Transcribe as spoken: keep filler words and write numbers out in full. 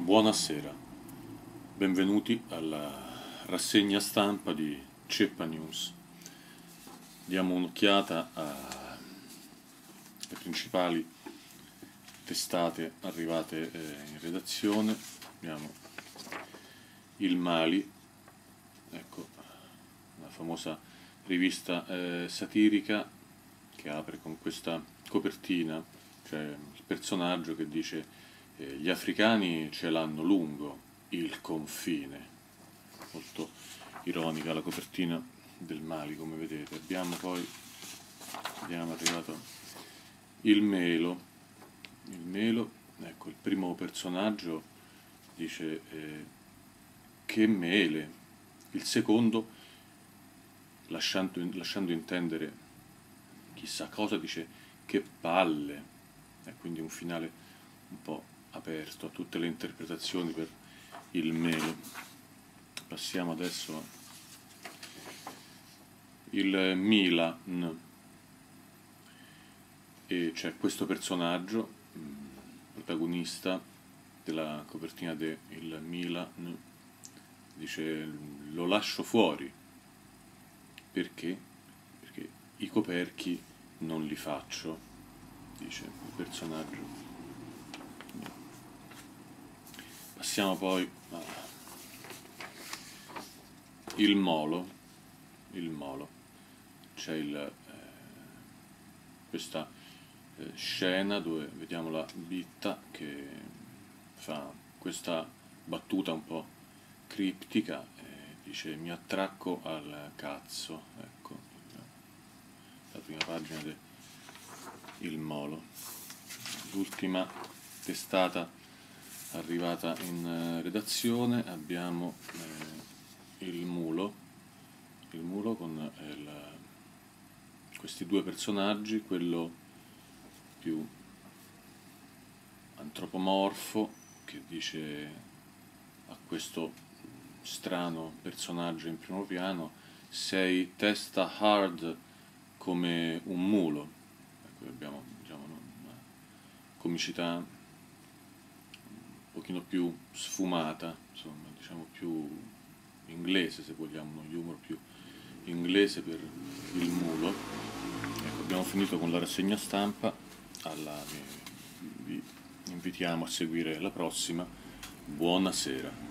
Buonasera, benvenuti alla rassegna stampa di Ceppa News. Diamo un'occhiata alle principali testate arrivate eh, in redazione. Abbiamo il Mali, ecco, la famosa rivista eh, satirica che apre con questa copertina, cioè il personaggio che dice eh, gli africani ce l'hanno lungo, il confine. Molto ironica la copertina del Mali, come vedete. Abbiamo poi, abbiamo arrivato il Melo, il Melo, ecco, il primo personaggio dice eh, che mele, il secondo, lasciando, lasciando intendere chissà cosa, dice che palle, e quindi un finale un po' aperto a tutte le interpretazioni per il Melo. Passiamo adesso il Milan, e c'è questo personaggio, protagonista della copertina del Milan, dice lo lascio fuori perché? Perché i coperchi non li faccio, dice il personaggio. Passiamo poi a il Molo, il Molo, c'è il, eh, questa eh, scena dove vediamo la Bitta che fa questa battuta un po' criptica, eh, dice mi attracco al cazzo, ecco, la prima pagina del Il Molo. L'ultima testata arrivata in redazione abbiamo eh, il Mulo, il Mulo con il, questi due personaggi, quello più antropomorfo che dice a questo strano personaggio in primo piano sei testa hard come un mulo. Ecco, abbiamo, diciamo, una comicità un pochino più sfumata, insomma, diciamo più inglese, se vogliamo, uno humor più inglese per il Mulo. Ecco, abbiamo finito con la rassegna stampa, alla, vi, vi invitiamo a seguire la prossima. Buonasera.